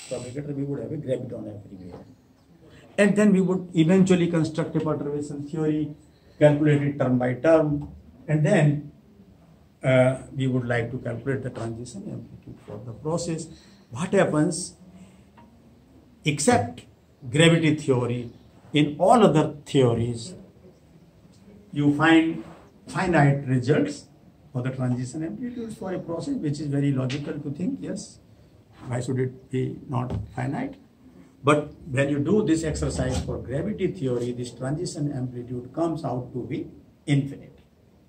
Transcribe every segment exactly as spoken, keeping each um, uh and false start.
propagator, we would have a graviton everywhere. And then we would eventually construct a perturbation theory, calculate it term by term, and then uh, we would like to calculate the transition amplitude for the process. What happens, except gravity theory, in all other theories, you find finite results for the transition amplitudes for a process, which is very logical to think, yes, why should it be not finite? But when you do this exercise for gravity theory, this transition amplitude comes out to be infinite.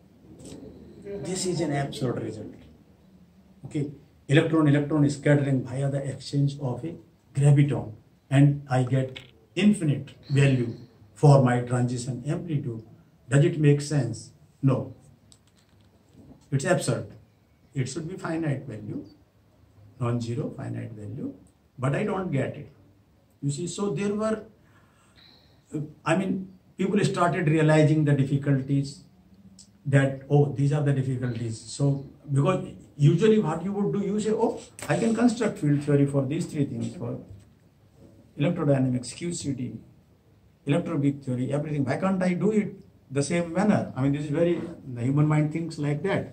This is an absurd result. Okay, electron-electron is scattering via the exchange of a graviton, and I get infinite value for my transition amplitude. Does it make sense? No. It's absurd. It should be finite value, non-zero finite value, but I don't get it. You see, so there were, I mean, people started realizing the difficulties that, oh, these are the difficulties. So, because usually what you would do, you say, oh, I can construct field theory for these three things, for electrodynamics, Q C D, electroweak theory, everything. Why can't I do it the same manner? I mean, this is very, the human mind thinks like that.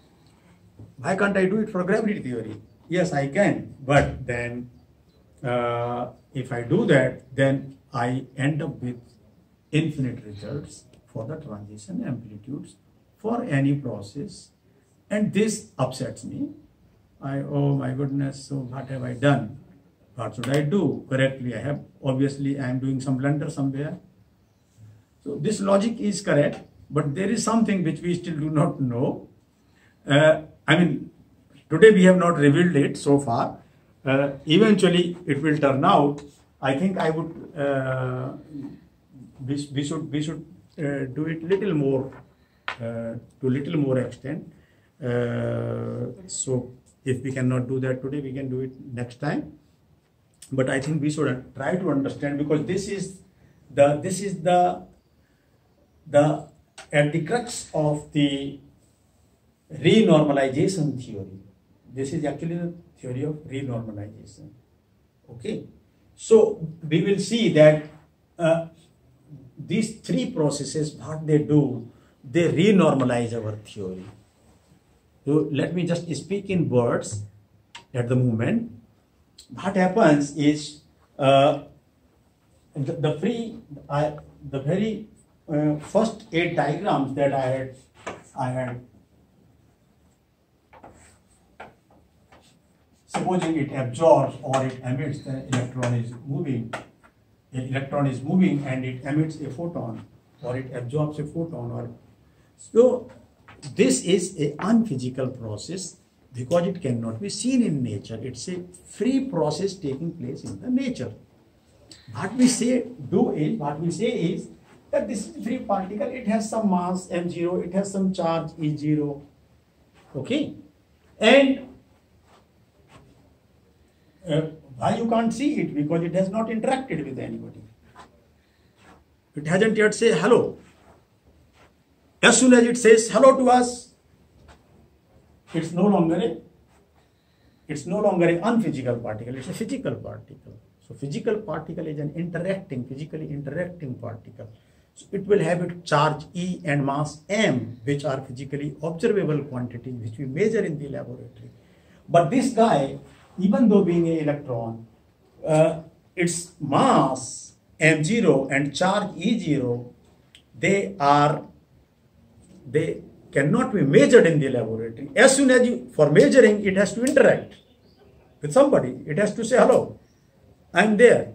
Why can't I do it for gravity theory? Yes, I can, but then uh, if I do that, then I end up with infinite results for the transition amplitudes for any process, and this upsets me. I, oh my goodness, so what have I done? What should I do correctly? I have, obviously I am doing some blunder somewhere. So this logic is correct, but there is something which we still do not know. Uh, I mean, today we have not revealed it so far. Uh, eventually it will turn out. I think I would, uh, we, we should, we should uh, do it little more, uh, to little more extent. Uh, so if we cannot do that today, we can do it next time. But I think we should try to understand, because this is the, this is the, the, at the crux of the renormalization theory. This is actually the theory of renormalization. Okay. So we will see that uh, these three processes, what they do, they renormalize our theory. So let me just speak in words at the moment. What happens is uh, the, the free, I, the very uh, first eight diagrams that I had, I had, supposing it absorbs or it emits, the electron is moving, the electron is moving and it emits a photon, or it absorbs a photon, or so this is an unphysical process, because it cannot be seen in nature. It's a free process taking place in the nature. What we say do is, what we say is that this is a free particle, it has some mass m zero, it has some charge e zero, okay? And uh, why you can't see it? Because it has not interacted with anybody. It hasn't yet said hello. As soon as it says hello to us, it's no longer a, it's no longer an unphysical particle, it's a physical particle. So physical particle is an interacting, physically interacting particle. So it will have its charge E and mass M, which are physically observable quantities, which we measure in the laboratory. But this guy, even though being an electron, uh, its mass m zero and charge E zero, they are, they cannot be measured in the laboratory. As soon as you, for measuring, it has to interact with somebody. It has to say, hello, I'm there.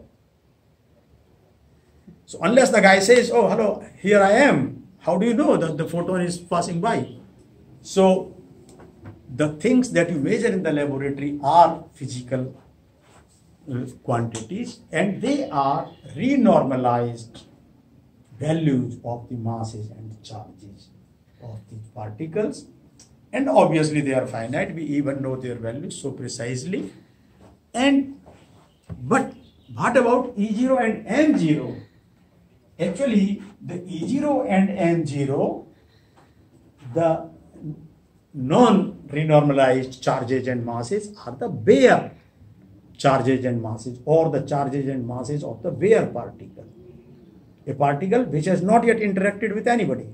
So unless the guy says, oh, hello, here I am, how do you know that the photon is passing by? So the things that you measure in the laboratory are physical uh, quantities, and they are renormalized values of the masses and charges of these particles, and obviously they are finite. We even know their values so precisely. And but what about E zero and M zero? Actually, the E zero and M zero, the non-renormalized charges and masses, are the bare charges and masses, or the charges and masses of the bare particle, a particle which has not yet interacted with anybody.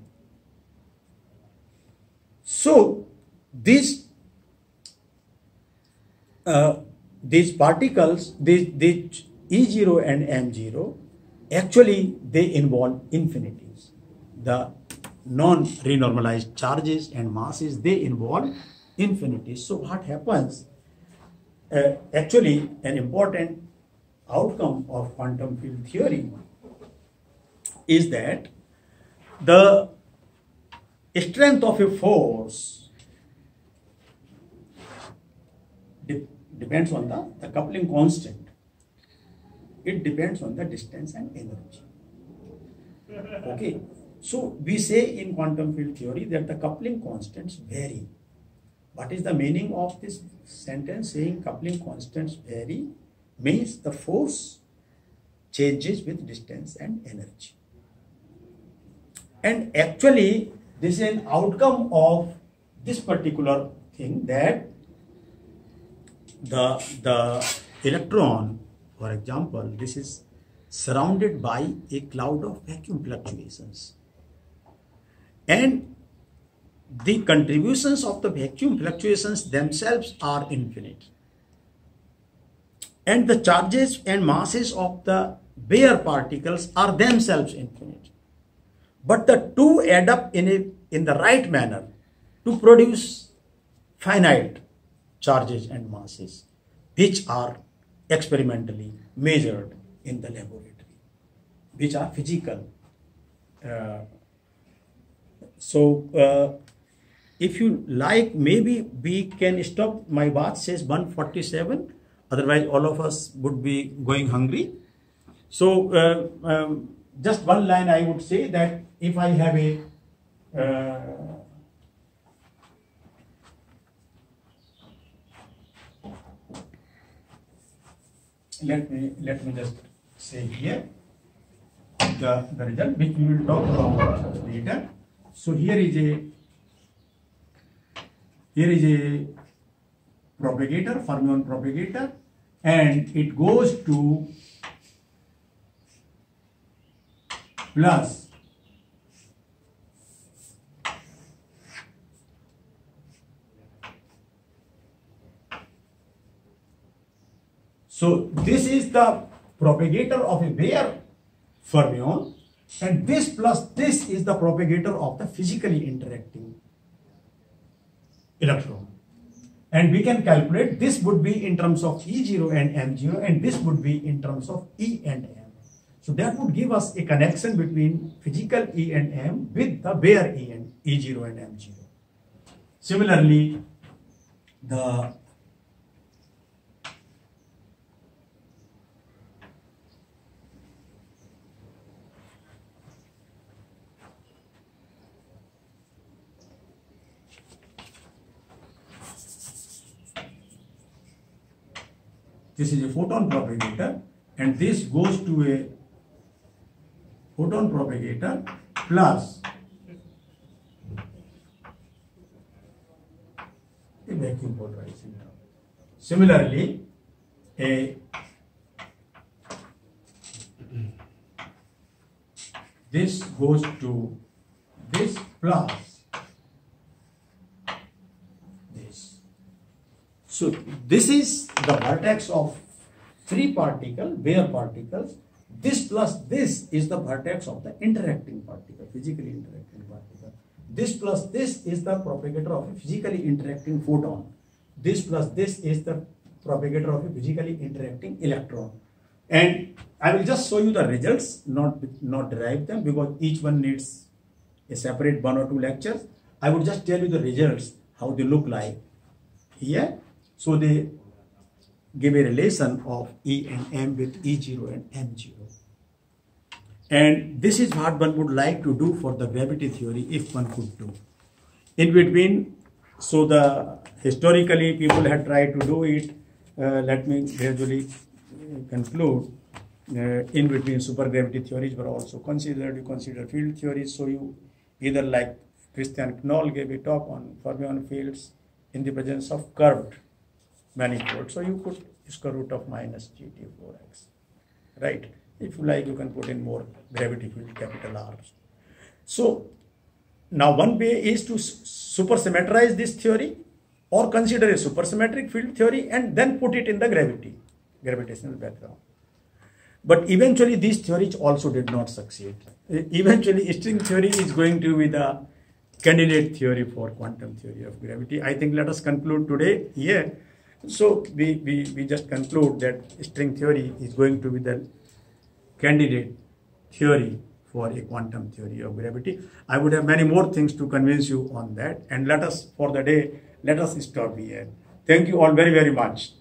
So these uh, these particles, these, these E zero and M zero, actually they involve infinities. The non-renormalized charges and masses, they involve infinities. So what happens? Uh, actually, an important outcome of quantum field theory is that the strength of a force de depends on the, the coupling constant. It depends on the distance and energy. Okay, so we say in quantum field theory that the coupling constants vary. What is the meaning of this sentence saying coupling constants vary? Means the force changes with distance and energy. And actually, this is an outcome of this particular thing, that the, the electron, for example, this is surrounded by a cloud of vacuum fluctuations. And the contributions of the vacuum fluctuations themselves are infinite. And the charges and masses of the bare particles are themselves infinite. But the two add up in, a, in the right manner to produce finite charges and masses, which are experimentally measured in the laboratory, which are physical. Uh, so, uh, if you like, maybe we can stop. My watch says one forty-seven. Otherwise, all of us would be going hungry. So, uh, um, just one line I would say that if I have a uh, let me let me just say here the, the result which we will talk about later. So here is a here is a propagator, fermion propagator, and it goes to plus so this is the propagator of a bare fermion, and this plus this is the propagator of the physically interacting electron. And we can calculate this would be in terms of E zero and M zero, and this would be in terms of E and M. So that would give us a connection between physical E and M with the bare E and E zero and M zero. Similarly, the this is a photon propagator, and this goes to a photon propagator plus a vacuum polarizing. Similarly, a this goes to this plus this. So this is the vertex of free particle, bare particles. This plus this is the vertex of the interacting particle, physically interacting particle. This plus this is the propagator of a physically interacting photon. This plus this is the propagator of a physically interacting electron. And I will just show you the results, not, not derive them, because each one needs a separate one or two lectures. I would just tell you the results, how they look like here. So they give a relation of E and M with E zero and M zero. And this is what one would like to do for the gravity theory, if one could do. In between, so the historically people had tried to do it. Uh, let me gradually conclude. Uh, in between, supergravity theories were also considered. You consider field theories. So you either, like Christian Knoll gave a talk on fermion fields in the presence of curved manifold. So you could square root of minus G T four X. Right? If you like, you can put in more gravity field, capital R. So now one way is to supersymmetrize this theory or consider a supersymmetric field theory and then put it in the gravity, gravitational background. But eventually these theories also did not succeed. Eventually string theory is going to be the candidate theory for quantum theory of gravity. I think let us conclude today here. So we, we, we just conclude that string theory is going to be the candidate theory for a quantum theory of gravity. I would have many more things to convince you on that. And let us, for the day, let us stop here. Thank you all very, very much.